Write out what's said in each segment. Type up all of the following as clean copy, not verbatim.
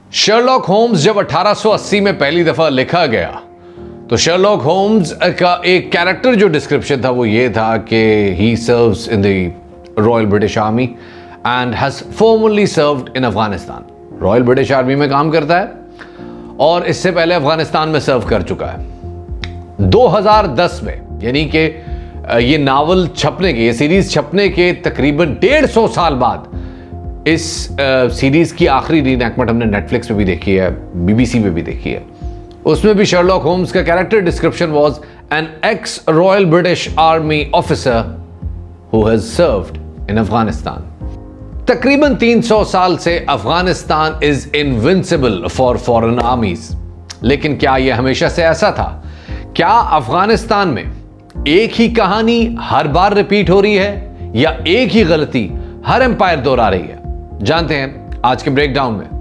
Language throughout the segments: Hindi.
शर्लॉक होम्स जब 1880 में पहली दफा लिखा गया तो शर्लॉक होम्स का एक कैरेक्टर जो डिस्क्रिप्शन था वो ये था कि he serves in the royal British army and has formerly served in Afghanistan. Royal British army में काम करता है और इससे पहले अफगानिस्तान में सर्व कर चुका है। 2010 में, यानी कि ये नावल छपने के, ये सीरीज छपने के तकरीबन 150 साल बाद इस सीरीज की आखिरी रीएनैक्टमेंट हमने नेटफ्लिक्स पे भी देखी है, बीबीसी पे भी देखी है। उसमें भी शर्लॉक होम्स का character description was an ex royal British army officer who has served in Afghanistan. तकरीबन 300 साल से Afghanistan is invincible for foreign armies. लेकिन क्या यह हमेशा से ऐसा था? क्या अफगानिस्तान में एक ही कहानी हर बार रिपीट हो रही है या एक ही गलती हर एम्पायर दोहरा रही है? जानते हैं आज के ब्रेकडाउन में।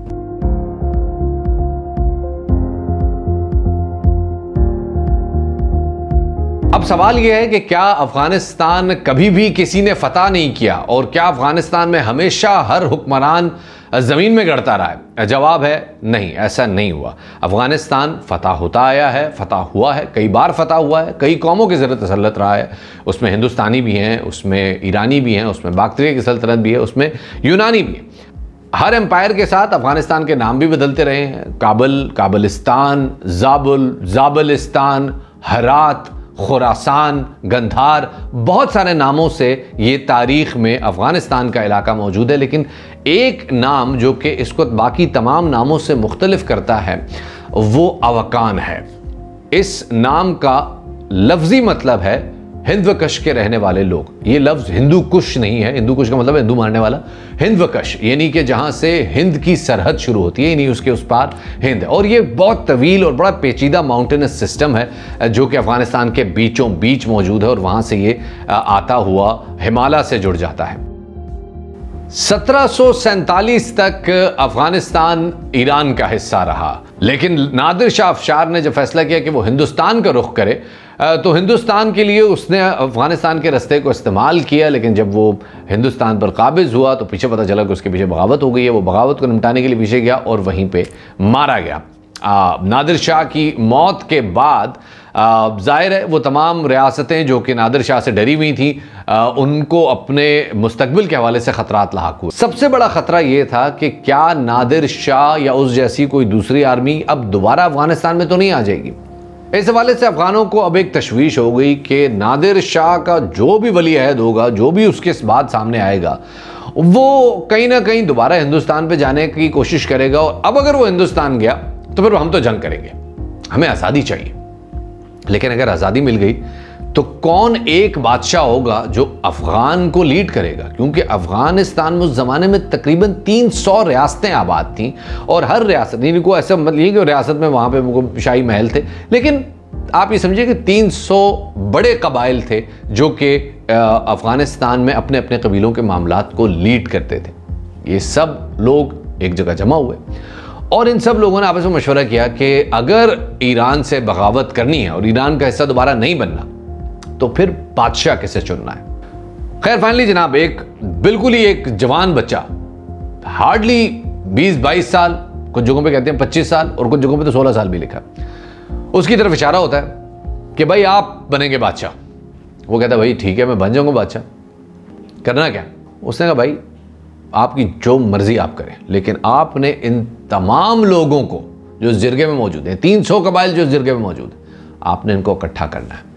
अब सवाल यह है कि क्या अफगानिस्तान कभी भी किसी ने फतह नहीं किया और क्या अफगानिस्तान में हमेशा हर हुक्मरान जमीन में गड़ता रहा है? जवाब है नहीं, ऐसा नहीं हुआ। अफगानिस्तान फतह होता आया है, फतह हुआ है, कई बार फतह हुआ है, कई कौमों के ज़रिए तसल्लुत रहा है। उसमें हिंदुस्तानी भी हैं, उसमें ईरानी भी हैं, उसमें बाक्ट्रिया की सल्तनत भी है, उसमें यूनानी भी है। हर एम्पायर के साथ अफगानिस्तान के नाम भी बदलते रहे हैं। काबल, काबलिस्तान, जाबुल, जाबलिस्तान, हरात, खुरासान, गंधार, बहुत सारे नामों से ये तारीख में अफगानिस्तान का इलाका मौजूद है। लेकिन एक नाम जो कि इसको बाकी तमाम नामों से मुख्तलिफ करता है वो अवकान है। इस नाम का लफ्जी मतलब है हिंदवकश के रहने वाले लोग। ये लफ्ज हिंदू कुश नहीं है, हिंदू कुश का मतलब हिंदू मानने वाला, हिंदवकश यानी कि जहां से हिंद की सरहद शुरू होती है, यानी उसके उस पार हिंद। और ये बहुत तवील और बड़ा पेचीदा माउंटेनस सिस्टम है जो कि अफगानिस्तान के बीचों बीच मौजूद है और वहां से ये आता हुआ हिमालय से जुड़ जाता है। 1747 तक अफगानिस्तान ईरान का हिस्सा रहा, लेकिन नादिर शाह अफशार ने जब फैसला किया कि वो हिंदुस्तान का रुख करे तो हिंदुस्तान के लिए उसने अफगानिस्तान के रास्ते को इस्तेमाल किया। लेकिन जब वो हिंदुस्तान पर काबिज हुआ तो पीछे पता चला कि उसके पीछे बगावत हो गई है। वो बगावत को निपटाने के लिए पीछे गया और वहीं पे मारा गया। नादिर शाह की मौत के बाद जाहिर है वो तमाम रियासतें जो कि नादिर शाह से डरी हुई थी उनको अपने मुस्तकबिल के हवाले से खतरात लाहक हुए। सबसे बड़ा खतरा ये था कि क्या नादिर शाह या उस जैसी कोई दूसरी आर्मी अब दोबारा अफगानिस्तान में तो नहीं आ जाएगी। इस हवाले से अफगानों को अब एक तशवीश हो गई कि नादिर शाह का जो भी वली अहद होगा, जो भी उसके बाद सामने आएगा, वो कहीं ना कहीं दोबारा हिंदुस्तान पे जाने की कोशिश करेगा। और अब अगर वो हिंदुस्तान गया तो फिर हम तो जंग करेंगे, हमें आज़ादी चाहिए। लेकिन अगर आज़ादी मिल गई तो कौन एक बादशाह होगा जो अफगान को लीड करेगा? क्योंकि अफगानिस्तान में उस ज़माने में तकरीबन 300 रियासतें आबाद थीं और हर रियासत, यानी को ऐसा मतलब ये कि रियासत में वहाँ पे शाही महल थे, लेकिन आप ये समझिए कि 300 बड़े कबाइल थे जो कि अफगानिस्तान में अपने अपने कबीलों के मामलात को लीड करते थे। ये सब लोग एक जगह जमा हुए और इन सब लोगों ने आपस में मशवरा किया कि अगर ईरान से बगावत करनी है और ईरान का हिस्सा दोबारा नहीं बनना तो फिर बादशाह किसे चुनना है। खैर फाइनली जनाब एक बिल्कुल ही एक जवान बच्चा, हार्डली 20-22 साल, कुछ जगहों पे कहते हैं 25 साल और कुछ जगहों पे तो 16 साल भी लिखा, उसकी तरफ इशारा होता है कि भाई आप बनेंगे बादशाह। वो कहता है भाई ठीक है मैं बन जाऊंगा बादशाह, करना क्या? उसने कहा भाई आपकी जो मर्जी आप करें, लेकिन आपने इन तमाम लोगों को जो इस जिरगे में मौजूद हैं, 300 कबाइल जो इस जिरगे में मौजूद है, आपने इनको इकट्ठा करना है।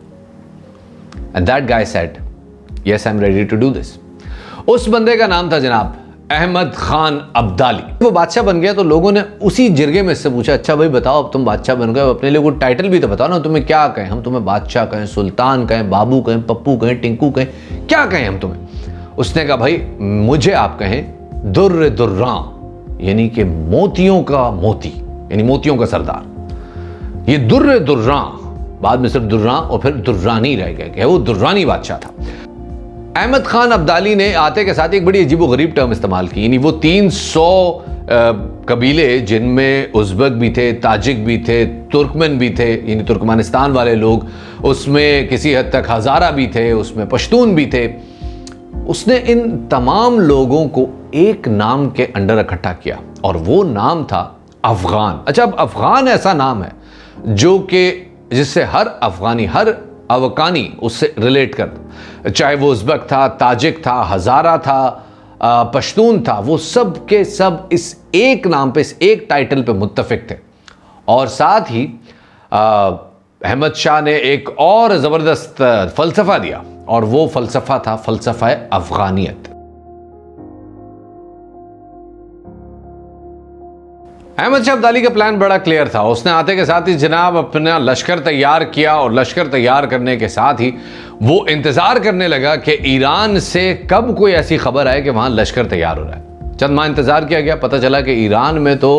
And that guy said, yes, I'm ready to do this. उस बंदे का नाम था जनाब अहमद खान अब्दाली। वो बादशाह बन गया तो लोगों ने उसी जिरगे में इससे पूछा, अच्छा भाई बताओ अब तुम बादशाह बन गए, अपने लिए कोई टाइटल भी तो बताओ ना, तुम्हें क्या कहें? हम तुम्हें बादशाह कहें, सुल्तान कहें, बाबू कहें, पप्पू कहें, टिंकू कहें, क्या कहें हम तुम्हें? उसने कहा भाई मुझे आप कहें दुर्र दुर्रा, यानी कि मोतियों का मोती, यानी मोतियों का सरदार। ये दुर्र दुर्रा बाद में सिर्फ दुर्रा और फिर दुर्रानी रह गए, वो दुर्रानी बादशाह था। अहमद खान अब्दाली ने आते के साथ एक बड़ी अजीबोगरीब टर्म इस्तेमाल की, यानी वो 300 कबीले जिनमें उज़्बेक भी थे, ताजिक भी थे, तुर्कमन भी थे, यानी तुर्कमानिस्तान वाले लोग, उसमें किसी हद तक हज़ारा भी थे, उसमें पश्तून भी थे। उसने इन तमाम लोगों को एक नाम के अंडर इकट्ठा किया और वो नाम था अफगान। अच्छा, अब अफगान ऐसा नाम है जो कि जिससे हर अफगानी, हर अवकानी उससे रिलेट करता, चाहे वो उज़्बेक था, ताजिक था, हज़ारा था, पश्तून था, वो सब के सब इस एक नाम पे, इस एक टाइटल पे मुत्तफिक थे। और साथ ही अहमद शाह ने एक और ज़बरदस्त फ़लसफ़ा दिया, और वो फ़लसफ़ा था फ़लसफ़ा अफ़गानियत। अहमद शाह अब्दाली का प्लान बड़ा क्लियर था। उसने आते के साथ ही जनाब अपना लश्कर तैयार किया, और लश्कर तैयार करने के साथ ही वो इंतज़ार करने लगा कि ईरान से कब कोई ऐसी खबर आए कि वहाँ लश्कर तैयार हो रहा है। चंद माह इंतज़ार किया गया, पता चला कि ईरान में तो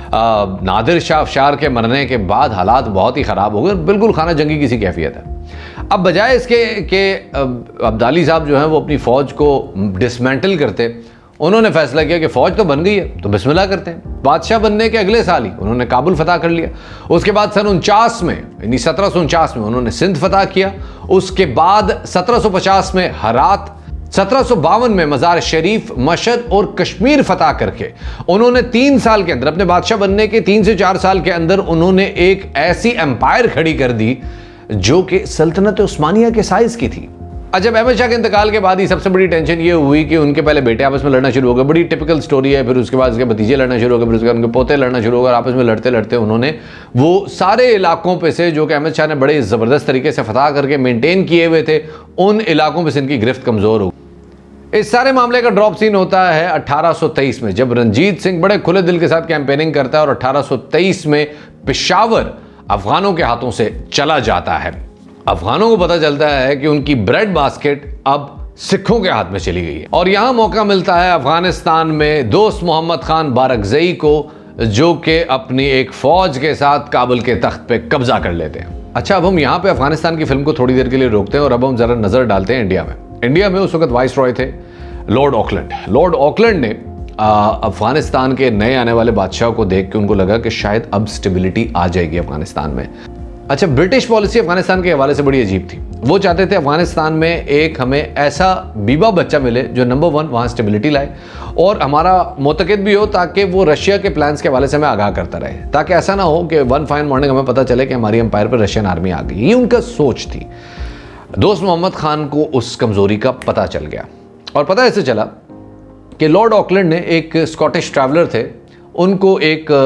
नादिर शाह अफशार के मरने के बाद हालात बहुत ही ख़राब हो गए, बिल्कुल खाना जंगी किसी कैफियत है। अब बजाय इसके कि अब्दाली साहब जो हैं वो अपनी फ़ौज को डिसमेंटल करते, उन्होंने फैसला किया कि फ़ौज तो बन गई है तो बिस्मिल्लाह करते हैं। बादशाह बनने के अगले साल ही उन्होंने काबुल फतह कर लिया। उसके बाद सन 49 में, यानी 1749 में उन्होंने सिंध फतह किया। उसके बाद 1750 में हरात, 1752 में मज़ार शरीफ, मशहद और कश्मीर फतह करके उन्होंने 3 साल के अंदर, अपने बादशाह बनने के 3 से 4 साल के अंदर, उन्होंने एक ऐसी एम्पायर खड़ी कर दी जो कि सल्तनत उस्मानिया के साइज की थी। जब अहमद शाह के इंतकाल के बाद ही सबसे बड़ी टेंशन ये हुई कि उनके पहले बेटे आपस में लड़ना शुरू हो गए, बड़ी टिपिकल स्टोरी है। फिर उसके बाद उसके भतीजे लड़ना शुरू हो गए, फिर उसके बाद उनके पोते लड़ना शुरू हो गए। आपस में लड़ते लड़ते उन्होंने वो सारे इलाकों पे से जो कि अहमद शाह ने बड़े ज़बरदस्त तरीके से फतह करके मेनटेन किए हुए थे, उन इलाकों में से इनकी गिरफ्त कमज़ोर हो। इस सारे मामले का ड्रॉप सीन होता है 1823 में, जब रंजीत सिंह बड़े खुले दिल के साथ कैंपेनिंग करता है और 1823 में पेशावर अफगानों के हाथों से चला जाता है। अफगानों को पता चलता है कि उनकी ब्रेड बास्केट अब सिखों के हाथ में चली गई है, और यहां मौका मिलता है अफगानिस्तान में दोस्त मोहम्मद खान बारकज़ई को, जो कि अपनी एक फौज के साथ काबुल के तख्त पे कब्जा कर लेते हैं। अच्छा, अब हम यहां पे अफगानिस्तान की फिल्म को थोड़ी देर के लिए रोकते हैं और अब हम जरा नजर डालते हैं इंडिया में। इंडिया में उस वक्त वाइस रॉय थे लॉर्ड ऑकलैंड। लॉर्ड ऑकलैंड ने अफगानिस्तान के नए आने वाले बादशाह को देख के उनको लगा कि शायद अब स्टेबिलिटी आ जाएगी अफगानिस्तान में। अच्छा, ब्रिटिश पॉलिसी अफगानिस्तान के हवाले से बड़ी अजीब थी। वो चाहते थे अफगानिस्तान में एक हमें ऐसा बीबा बच्चा मिले जो नंबर 1 वहाँ स्टेबिलिटी लाए और हमारा मोतक़िद भी हो, ताकि वो रशिया के प्लान्स के हवाले से हमें आगाह करता रहे, ताकि ऐसा ना हो कि वन फाइन मॉर्निंग हमें पता चले कि हमारी एम्पायर पर रशियन आर्मी आ गई। ये उनका सोच थी। दोस्त मोहम्मद खान को उस कमज़ोरी का पता चल गया, और पता ऐसे चला कि लॉर्ड ऑकलैंड ने एक स्कॉटिश ट्रैवलर थे, उनको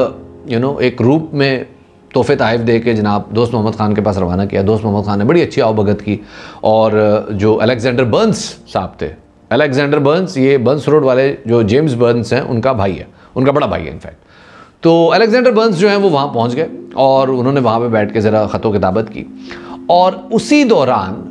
एक रूप में तोहफे तहफ़ दे के जनाब दोस्त मोहम्मद खान के पास रवाना किया। दोस्त मोहम्मद खान ने बड़ी अच्छी आवभगत की, और जो अलेक्जेंडर बर्न्स साहब थे, अलेक्जेंडर बर्न्स, ये बर्न्स रोड वाले जो जेम्स बर्न्स हैं उनका भाई है, उनका बड़ा भाई है इनफैक्ट। तो अलेक्जेंडर बर्न्स जो हैं वो वहाँ पहुँच गए और उन्होंने वहाँ पे बैठ के ज़रा ख़तो किताबत की, और उसी दौरान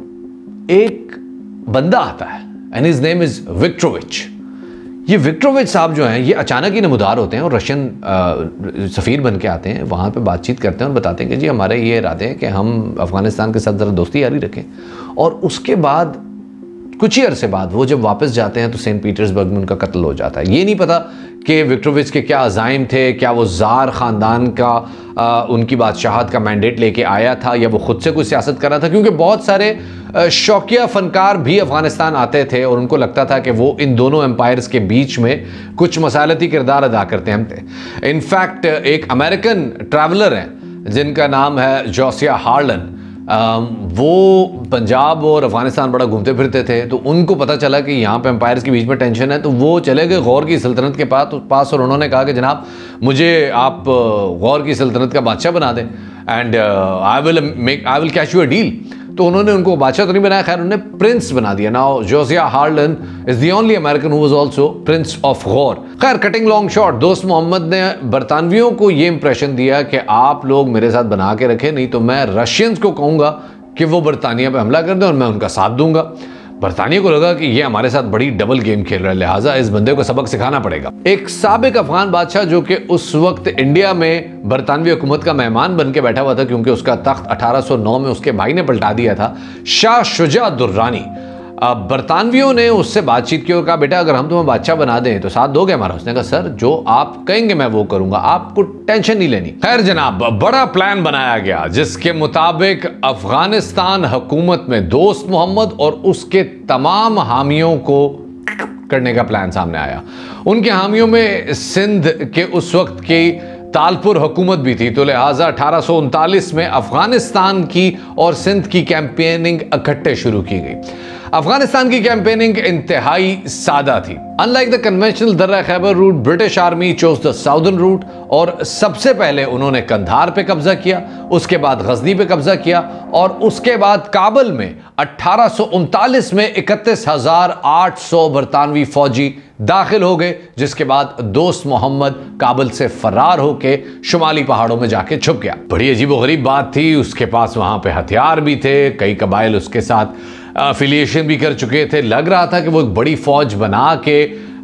एक बंदा आता है, एंड हिज नेम इज़ विक्टोविच। ये विक्टोविच साहब जो हैं ये अचानक ही नमूदार होते हैं और रशियन सफ़ीर बन के आते हैं, वहाँ पे बातचीत करते हैं और बताते हैं कि जी हमारे ये इरादे हैं कि हम अफ़गानिस्तान के साथ ज़रा दोस्ती यारी रखें। और उसके बाद कुछ ही अरसे बाद वो जब वापस जाते हैं तो सेंट पीटर्सबर्ग में उनका कत्ल हो जाता है। ये नहीं पता कि विक्टोविच के क्या अज़ाइम थे, क्या वो ज़ार ख़ानदान का उनकी बादशाहत का मैंडेट लेके आया था या वो ख़ुद से कुछ सियासत कर रहा था, क्योंकि बहुत सारे शौकिया फ़नकार भी अफ़गानिस्तान आते थे और उनको लगता था कि वो इन दोनों एम्पायर्स के बीच में कुछ मसालती किरदार अदा करते हैं। इनफैक्ट एक अमेरिकन ट्रैवलर हैं जिनका नाम है जोसिया हार्लन, वो पंजाब और अफ़गानिस्तान बड़ा घूमते फिरते थे, तो उनको पता चला कि यहाँ पे एम्पायर्स के बीच में टेंशन है, तो वो चले गए गौर की सल्तनत के पास और उन्होंने कहा कि जनाब मुझे आप गौर की सल्तनत का बादशाह बना दें, and I will cash you a deal. तो उन्होंने उनको बादशाह तो नहीं बनाया, खैर उन्होंने प्रिंस बना दिया। Now Josiah Harlan is the only American who was also prince of Ghor. खैर कटिंग लॉन्ग शॉर्ट, दोस्त मोहम्मद ने बरतानवियों को ये इंप्रेशन दिया कि आप लोग मेरे साथ बना के रखें, नहीं तो मैं रशियंस को कहूँगा कि वो बरतानिया पे हमला कर दें और मैं उनका साथ दूंगा। बरतानिया को लगा कि ये हमारे साथ बड़ी डबल गेम खेल रहा है, लिहाजा इस बंदे को सबक सिखाना पड़ेगा। एक साबिक अफगान बादशाह जो कि उस वक्त इंडिया में बरतानवी हुकूमत का मेहमान बन के बैठा हुआ था, क्योंकि उसका तख्त 1809 में उसके भाई ने पलटा दिया था, शाह शुजा दुर्रानी। बरतानवियों ने उससे बातचीत की और कहा बेटा अगर हम तुम्हें बादशाह बना दें तो साथ दोगे हमारा? उसने कहा सर जो आप कहेंगे मैं वो करूंगा, आपको टेंशन नहीं लेनी। खैर जनाब बड़ा प्लान बनाया गया जिसके मुताबिक अफगानिस्तान हुकूमत में दोस्त मोहम्मद और उसके तमाम हामियों को करने का प्लान सामने आया। उनके हामियों में सिंध के उस वक्त की तालपुर हुकूमत भी थी, तो लिहाजा 1839 में अफगानिस्तान की और सिंध की कैंपेनिंग इकट्ठे शुरू की गई। अफगानिस्तान की कैंपेनिंग इंतहाई सादा थी। अनलाइक द कन्वेंशनल दर्रा Khyber route, British army chose the southern route और सबसे पहले उन्होंने कंधार पे कब्जा किया, उसके बाद गजनी पे कब्जा किया और उसके बाद काबुल में 1839 में 31,800 बरतानवी फौजी दाखिल हो गए, जिसके बाद दोस्त मोहम्मद काबुल से फरार होके शुमाली पहाड़ों में जाके छुप गया। बड़ी अजीबोगरीब बात थी, उसके पास वहां पे हथियार भी थे, कई कबाइल उसके साथ अफिलिएशन भी कर चुके थे। लग रहा था कि वो एक बड़ी फौज बना के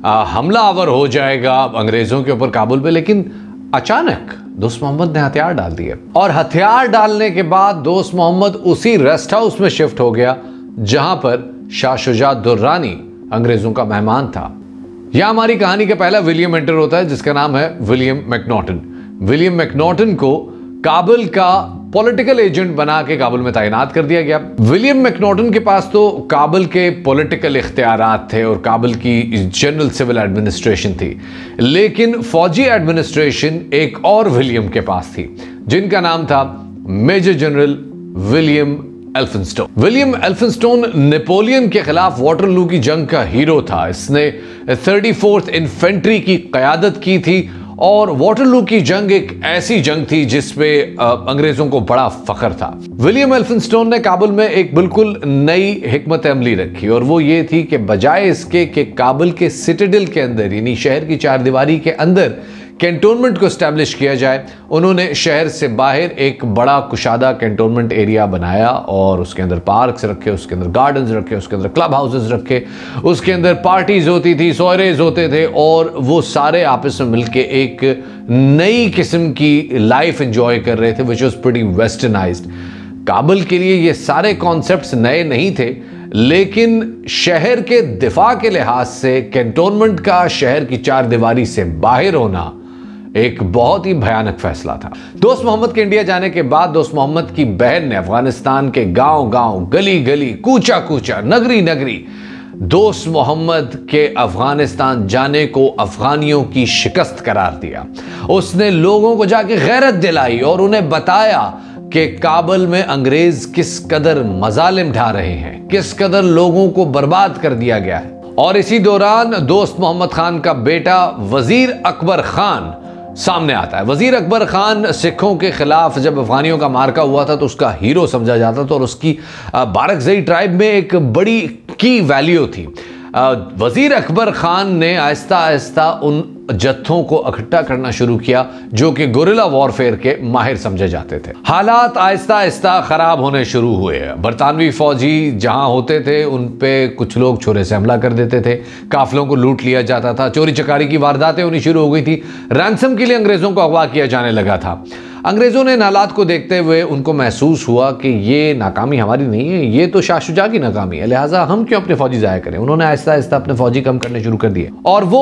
हमलावर हो जाएगा अंग्रेजों के ऊपर काबुल पे, लेकिन अचानक दोस्त मोहम्मद ने हथियार डाल दिए और हथियार डालने के बाद दोस्त मोहम्मद उसी रेस्ट हाउस में शिफ्ट हो गया जहां पर शाह शुजा दुर्रानी अंग्रेजों का मेहमान था। यहां हमारी कहानी का पहला विलियम एंटर होता है, जिसका नाम है विलियम मैकनॉटन। विलियम मैकनॉटन को काबुल का पॉलिटिकल एजेंट बना के काबुल में तैनात कर दिया गया। विलियम मैकनॉटन के पास तो काबुल के पॉलिटिकल इख्तियारात थे और काबुल की जनरल सिविल एडमिनिस्ट्रेशन थी, लेकिन फौजी एडमिनिस्ट्रेशन एक और विलियम के पास थी, जिनका नाम था major general William Elphinstone. William Elphinstone Napoleon के खिलाफ वाटरलू की जंग का हीरो था। इसने 34th इन्फेंट्री की क़यादत की थी और वाटरलू की जंग एक ऐसी जंग थी जिसपे अंग्रेजों को बड़ा फख्र था। विलियम एल्फिंस्टोन ने काबुल में एक बिल्कुल नई हिकमत अमली रखी और वो ये थी कि बजाय इसके कि काबुल के सिटाडेल के अंदर यानी शहर की चारदीवारी के अंदर कैंटोनमेंट को एस्टैब्लिश किया जाए, उन्होंने शहर से बाहर एक बड़ा कुशादा कैंटोनमेंट एरिया बनाया और उसके अंदर पार्क्स रखे, उसके अंदर गार्डन्स रखे, उसके अंदर क्लब हाउसेस रखे, उसके अंदर पार्टीज होती थी, सोयरेज होते थे और वो सारे आपस में मिलके एक नई किस्म की लाइफ एंजॉय कर रहे थे, which was pretty westernized. Kabul के लिए ये सारे कॉन्सेप्ट्स नए नहीं थे, लेकिन शहर के दिफा के लिहाज से कैंटोनमेंट का शहर की चारदीवारी से बाहर होना एक बहुत ही भयानक फैसला था। दोस्त मोहम्मद के इंडिया जाने के बाद दोस्त मोहम्मद की बहन ने अफगानिस्तान के गांव गांव, गली गली, कूचा कूचा, नगरी नगरी दोस्त मोहम्मद के अफगानिस्तान जाने को अफगानियों की शिकस्त करार दिया। उसने लोगों को जाके गैरत दिलाई और उन्हें बताया कि काबुल में अंग्रेज किस कदर मजालिम ढा रहे हैं, किस कदर लोगों को बर्बाद कर दिया गया है। और इसी दौरान दोस्त मोहम्मद खान का बेटा वजीर अकबर खान सामने आता है। वजीर अकबर खान सिखों के खिलाफ जब अफगानियों का मार्का हुआ था तो उसका हीरो समझा जाता था और उसकी बारकजई ट्राइब में एक बड़ी की वैल्यू थी। वजीर अकबर खान ने आहिस्ता आहिस्ता उन जत्थों को इकट्ठा करना शुरू किया जो कि गुरिल्ला वॉरफेयर के माहिर समझे जाते थे। हालात आहिस्ता आहिस्ता खराब होने शुरू हुए। बरतानवी फौजी जहां होते थे उन पे कुछ लोग छुरे से हमला कर देते थे, काफिलों को लूट लिया जाता था, चोरी चकारी की वारदातें होनी शुरू हो गई थी, रैंसम के लिए अंग्रेजों को अगवा किया जाने लगा था। अंग्रेजों ने इन हालात को देखते हुए उनको महसूस हुआ कि ये नाकामी हमारी नहीं है, ये तो शाह शुजा की नाकामी है, लिहाजा हम क्यों अपने फौजी जाया करें। उन्होंने आहिस्ता आहिस्ता अपने फौजी कम करने शुरू कर दिए और वो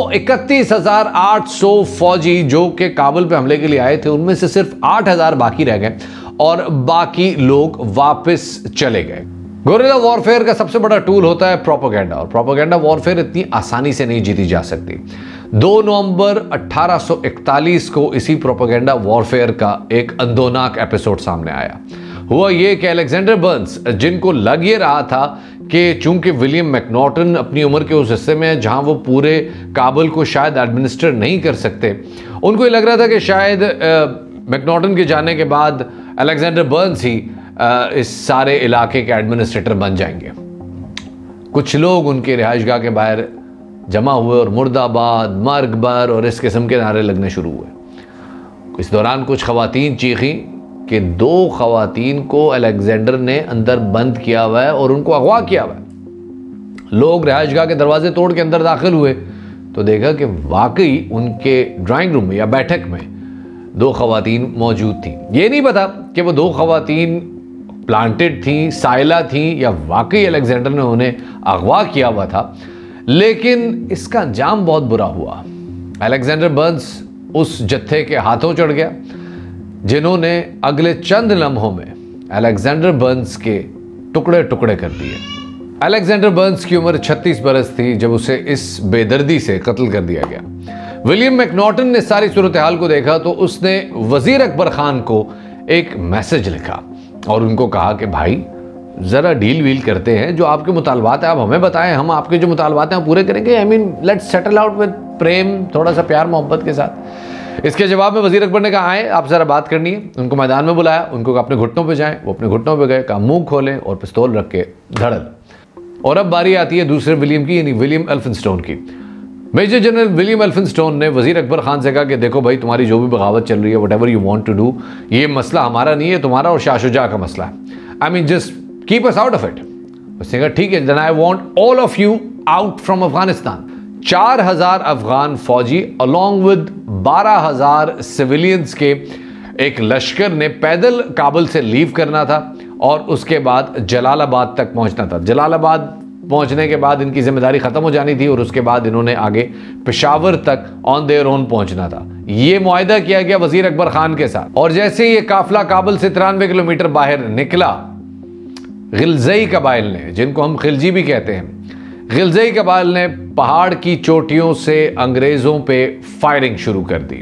31,800 फौजी जो कि काबुल पे हमले के लिए आए थे उनमें से सिर्फ 8,000 बाकी रह गए और बाकी लोग वापस चले गए। गुरिल्ला वॉरफेयर का सबसे बड़ा टूल होता है प्रोपेगेंडा और प्रोपेगेंडा वॉरफेयर इतनी आसानी से नहीं जीती जा सकती। 2 नवंबर 1841 को इसी प्रोपेगेंडा वॉरफेयर का एक अंदोनाक एपिसोड सामने आया। हुआ ये कि अलेक्जेंडर बर्न्स, जिनको लग ये रहा था कि चूंकि विलियम मैकनॉटन अपनी उम्र के उस हिस्से में जहां वो पूरे काबुल को शायद एडमिनिस्टर नहीं कर सकते, उनको ये लग रहा था कि शायद मैकनॉटन के जाने के बाद अलेक्जेंडर बर्न्स ही इस सारे इलाके के एडमिनिस्ट्रेटर बन जाएंगे। कुछ लोग उनके रिहाइशगाह के बाहर जमा हुए और मुर्दाबाद, मरगबर और इस किस्म के नारे लगने शुरू हुए। इस दौरान कुछ खवातीन चीखी कि 2 खवातीन को अलेक्जेंडर ने अंदर बंद किया हुआ है और उनको अगवा किया हुआ है। लोग रिहाइशगाह के दरवाजे तोड़ के अंदर दाखिल हुए तो देखा कि वाकई उनके ड्राइंग रूम में या बैठक में 2 खवातीन मौजूद थी। ये नहीं पता कि वो 2 खवातीन प्लांटेड थी, साइला थी या वाकई अलेक्जेंडर ने उन्हें अगवा किया हुआ था, लेकिन इसका अंजाम बहुत बुरा हुआ। अलेक्जेंडर बर्न्स उस जत्थे के हाथों चढ़ गया जिन्होंने अगले चंद लम्हों में अलेक्जेंडर बर्न्स के टुकड़े टुकड़े कर दिए। अलेक्जेंडर बर्न्स की उम्र 36 बरस थी जब उसे इस बेदर्दी से कत्ल कर दिया गया। विलियम मैकनॉटन ने सारी सूरत हाल को देखा तो उसने वजीर अकबर खान को एक मैसेज लिखा और उनको कहा कि भाई ज़रा डील वील करते हैं, जो आपके मुतालबात हैं आप हमें बताएं, हम आपके जो मुतालबात हैं पूरे करेंगे। I mean let's settle out with प्रेम, थोड़ा सा प्यार मोहब्बत के साथ। इसके जवाब में वजीर अकबर ने कहा आए आप ज़रा बात करनी है। उनको मैदान में बुलाया, उनको कहा अपने घुटनों पर जाएँ। वो अपने घुटनों पर गए, कहा मुँह खोलें और पिस्तौल रख के धड़ल। और अब बारी आती है दूसरे विलियम की, यानी विलियम एल्फिंस्टोन की। मेजर जनरल विलियम एल्फिंस्टोन ने वजीर अकबर खान से कहा कि देखो भाई तुम्हारी जो भी बगावत चल रही है, whatever you want to do, ये मसला हमारा नहीं है, तुम्हारा और शाह शुजा का मसला है। I mean just keep us out of it. उसने कहा ठीक है, then I want all of you out from Afghanistan. 4000 Afghan फौजी अलॉन्ग विद 12000 सिविलियंस के एक लश्कर ने पैदल काबुल से लीव करना था और उसके बाद जलालाबाद तक पहुंचना था। जलालाबाद पहुंचने के बाद इनकी जिम्मेदारी खत्म हो जानी थी और उसके बाद इन्होंने आगे पेशावर तक ऑन देयर ओन पहुंचना था। ये मुआहिदा किया गया वजीर अकबर खान के साथ। और जैसे ये काफिला काबुल से 93 किलोमीटर बाहर निकला, गिलजई कबाइल ने, जिनको हम खिलजी भी कहते हैं, गिलजई कबाइल ने पहाड़ की चोटियों से अंग्रेजों पे फायरिंग शुरू कर दी।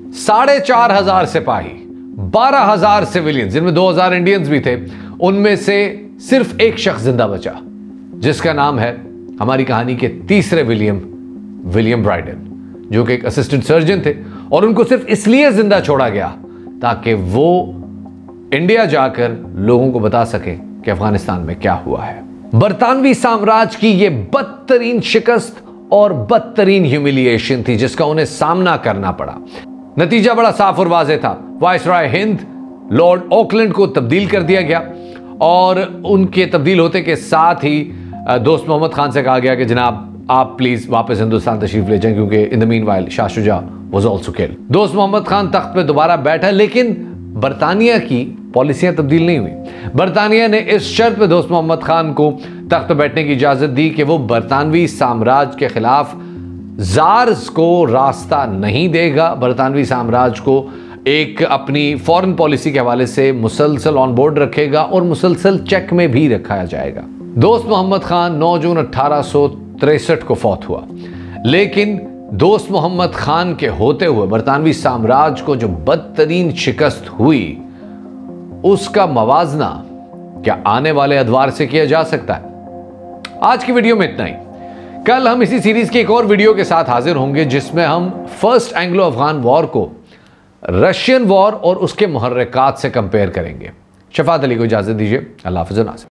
4500 सिपाही, 12000 सिविलियन, जिनमें 2000 इंडियंस भी थे, उनमें से सिर्फ एक शख्स जिंदा बचा, जिसका नाम है हमारी कहानी के तीसरे विलियम ब्राइडन, जो कि एक असिस्टेंट सर्जन थे। और उनको सिर्फ इसलिए जिंदा छोड़ा गया ताकि वो इंडिया जाकर लोगों को बता सके कि अफगानिस्तान में क्या हुआ है। बरतानवी साम्राज्य की यह बदतरीन शिकस्त और बदतरीन ह्यूमिलिएशन थी जिसका उन्हें सामना करना पड़ा। नतीजा बड़ा साफ और वाज़ेह था। वायसराय हिंद लॉर्ड ऑकलैंड को तब्दील कर दिया गया और उनके तब्दील होते के साथ ही दोस्त मोहम्मद खान से कहा गया कि जनाब आप प्लीज वापस हिंदुस्तान तशरीफ ले जाएं, क्योंकि in the meanwhile Shah Shuja was also killed. Dost Mohammad Khan तख्त पे दोबारा बैठा, लेकिन बरतानिया की पॉलिसियां तब्दील नहीं हुई। बरतानिया ने इस शर्त पे दोस्त मोहम्मद खान को तख्त पे बैठने की इजाजत दी कि वो बरतानवी साम्राज्य के खिलाफ ज़ार्स को रास्ता नहीं देगा, बरतानवी साम्राज्य को एक अपनी फॉरेन पॉलिसी के हवाले से मुसलसल ऑन बोर्ड रखेगा और मुसलसल चेक में भी रखा जाएगा। दोस्त मोहम्मद खान 9 जून 1863 को फौत हुआ, लेकिन दोस्त मोहम्मद खान के होते हुए बरतानवी साम्राज्य को जो बदतरीन शिकस्त हुई, उसका मवाजना क्या आने वाले अदवार से किया जा सकता है? आज की वीडियो में इतना ही। कल हम इसी सीरीज के एक और वीडियो के साथ हाजिर होंगे जिसमें हम फर्स्ट एंग्लो अफगान वॉर को रशियन वॉर और उसके मुहर्रिकात से कंपेयर करेंगे। शफात अली को इजाजत दीजिए। अल्लाह हाफ़िज़।